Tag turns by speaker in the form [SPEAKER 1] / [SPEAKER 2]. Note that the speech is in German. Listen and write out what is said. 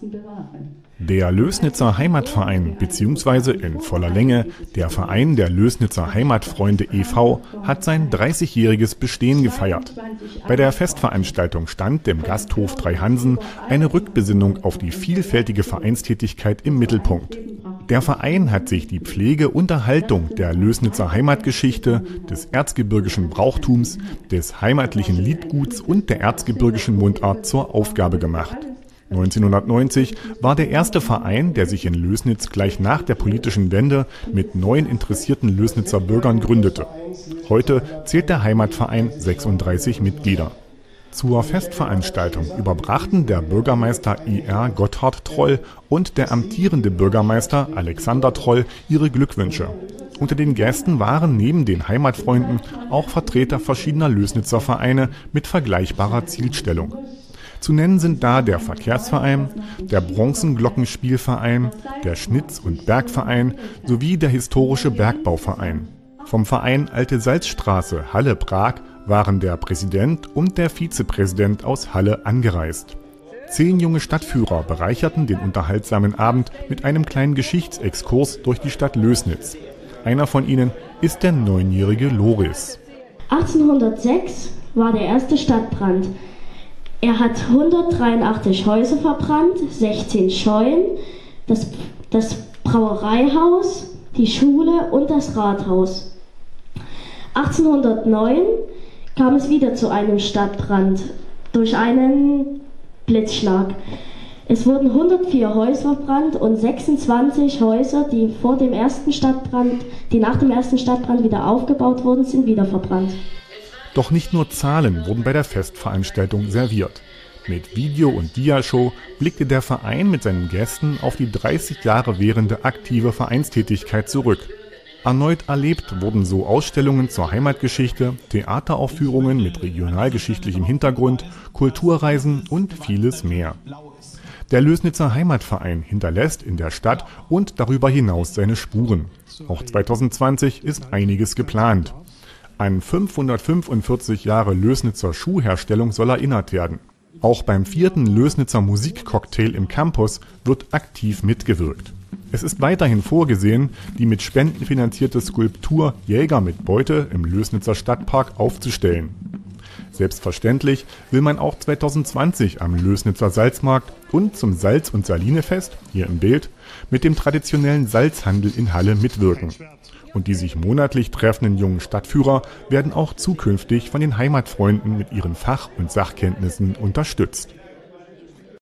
[SPEAKER 1] Der Lößnitzer Heimatverein bzw. in voller Länge der Verein der Lößnitzer Heimatfreunde e.V. hat sein 30-jähriges Bestehen gefeiert. Bei der Festveranstaltung stand im Gasthof Drei Hansen eine Rückbesinnung auf die vielfältige Vereinstätigkeit im Mittelpunkt. Der Verein hat sich die Pflege und Erhaltung der Lößnitzer Heimatgeschichte, des erzgebirgischen Brauchtums, des heimatlichen Liedguts und der erzgebirgischen Mundart zur Aufgabe gemacht. 1990 war der erste Verein, der sich in Lößnitz gleich nach der politischen Wende mit 9 interessierten Lößnitzer Bürgern gründete. Heute zählt der Heimatverein 36 Mitglieder. Zur Festveranstaltung überbrachten der Bürgermeister I.R. Gotthard Troll und der amtierende Bürgermeister Alexander Troll ihre Glückwünsche. Unter den Gästen waren neben den Heimatfreunden auch Vertreter verschiedener Lößnitzer Vereine mit vergleichbarer Zielstellung. Zu nennen sind da der Verkehrsverein, der Bronzenglockenspielverein, der Schnitz- und Bergverein sowie der historische Bergbauverein. Vom Verein Alte Salzstraße Halle-Prag waren der Präsident und der Vizepräsident aus Halle angereist. 10 junge Stadtführer bereicherten den unterhaltsamen Abend mit einem kleinen Geschichtsexkurs durch die Stadt Lößnitz. Einer von ihnen ist der 9-jährige Loris.
[SPEAKER 2] 1806 war der erste Stadtbrand. Er hat 183 Häuser verbrannt, 16 Scheunen, das Brauereihaus, die Schule und das Rathaus. 1809 kam es wieder zu einem Stadtbrand durch einen Blitzschlag. Es wurden 104 Häuser verbrannt und 26 Häuser, die nach dem ersten Stadtbrand wieder aufgebaut wurden, sind wieder verbrannt.
[SPEAKER 1] Doch nicht nur Zahlen wurden bei der Festveranstaltung serviert. Mit Video- und Diashow blickte der Verein mit seinen Gästen auf die 30 Jahre währende aktive Vereinstätigkeit zurück. Erneut erlebt wurden so Ausstellungen zur Heimatgeschichte, Theateraufführungen mit regionalgeschichtlichem Hintergrund, Kulturreisen und vieles mehr. Der Lößnitzer Heimatverein hinterlässt in der Stadt und darüber hinaus seine Spuren. Auch 2020 ist einiges geplant. An 545 Jahre Lößnitzer Schuhherstellung soll erinnert werden. Auch beim 4. Lößnitzer Musikcocktail im Campus wird aktiv mitgewirkt. Es ist weiterhin vorgesehen, die mit Spenden finanzierte Skulptur Jäger mit Beute im Lößnitzer Stadtpark aufzustellen. Selbstverständlich will man auch 2020 am Lößnitzer Salzmarkt und zum Salz- und Salinefest, hier im Bild, mit dem traditionellen Salzhandel in Halle mitwirken. Und die sich monatlich treffenden jungen Stadtführer werden auch zukünftig von den Heimatfreunden mit ihren Fach- und Sachkenntnissen unterstützt.